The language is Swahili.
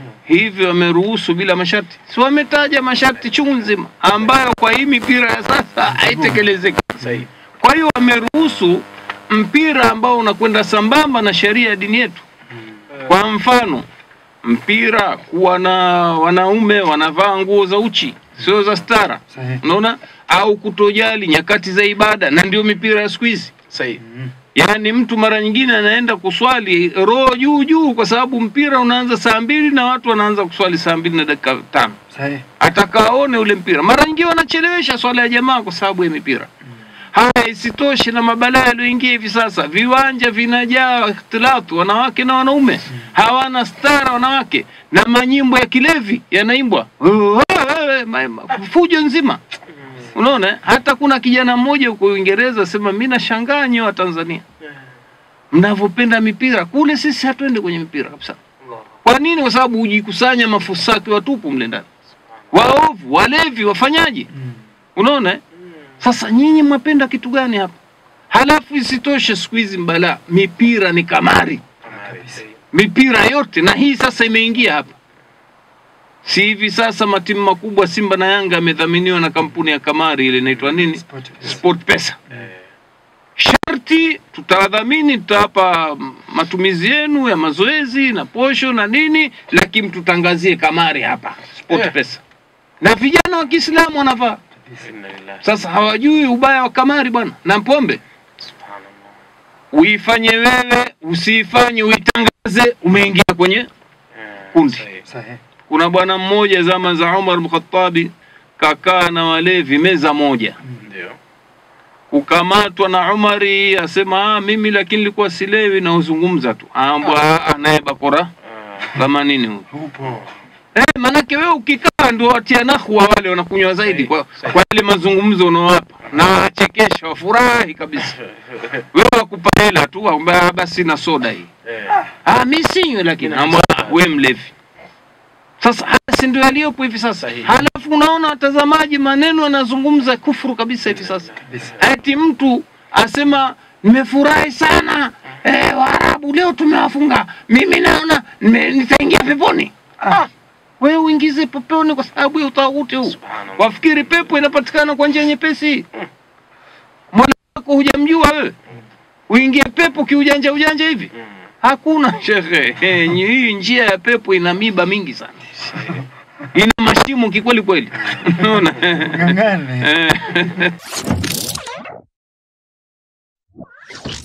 hivyo wameruhusu bila masharti. Si wametaja masharti chungu nzima ambayo kwa hii mipira ya sasa haitekelezeki sahihi. Kwa hiyo wameruhusu mpira ambao unakwenda sambamba na sheria ya dini yetu. Kwa mfano, mpira kuwa na wanaume wanavaa nguo za uchi, sio za stara. Unaona? Au kutojali nyakati za ibada, na ndio mipira ya siku hizi. Sahihi. Yaani mtu mara nyingine anaenda kuswali roho juu kwa sababu mpira unaanza saa 2 na watu wanaanza kuswali saa 2 na dakika 5. Sahihi. Atakaone ule mpira. Mara nyingine wanachelewesha swala ya jamaa kwa sababu ya mipira. Haya, isitoshe na mabalaa yaliyoingia hivi sasa, viwanja vinajaa ikhtilatu, wanawake na wanaume. Hawana stara wanawake, na manyimbo ya kilevi yanaimbwa. Fujo nzima. Unaona? Hata kuna kijana mmoja huko Uingereza sema mimi nashangaa nyoa Tanzania mnavopenda mipira, kule sisi hatuende kwenye mipira kabisa. Kwa nini? Kwa sababu hujikusanya mafusaki watupu mle ndani, waovu, walevi, wafanyaji. Unaona? Sasa nyinyi mwapenda kitu gani hapa? Halafu isitoshe siku hizi mbala mipira ni kamari. Mipira yote, na hii sasa imeingia hapa. Si hivi sasa matimu makubwa Simba na Yanga yamedhaminiwa na kampuni ya kamari ile inaitwa nini? Sport Pesa. Sharti tutadhamini, tutapa matumizi yenu ya mazoezi na posho na nini, lakini tutangazie kamari hapa, Sport Pesa. Na vijana wa Kiislamu wanavaa. Sasa hawajui ubaya wa kamari bwana na pombe. Uifanye wewe, usifanye, uitangaze, umeingia kwenye kundi. Kuna bwana mmoja zama za Umar ibn Khattab kakaa na walevi meza moja. Ndio. Kukamatwa na Umari asema mimi lakini nilikuwa silewi na uzungumza tu. Aambwa anaye bakora kama nini huko. Manake wewe ukikaa ndio watia nahwa wale wanakunywa zaidi kwa ile mazungumzo unawapa na achekesha wafurahi kabisa. Wewe wakupa hela tu aambia basi na soda hii. Mimi sinywe lakini aambwa wewe mlevi. Sasa si ndio aliyopo hivi sasa. Halafu unaona watazamaji maneno yanazungumza kufuru kabisa hivi sasa. Ati mtu asema nimefurahi sana, Waarabu leo tumewafunga, mimi naona nitaingia peponi. Wewe uingize peponi kwa sababu ya utawuti huu. Wafikiri pepo inapatikana kwa njia nyepesi? Mola wako hujamjua wewe? Uingie pepo kiujanja hivi? Hakuna shekhe. Hii njia ya pepo ina miba mingi sana. Ina mashimo kikweli. Unaona? Ngangane.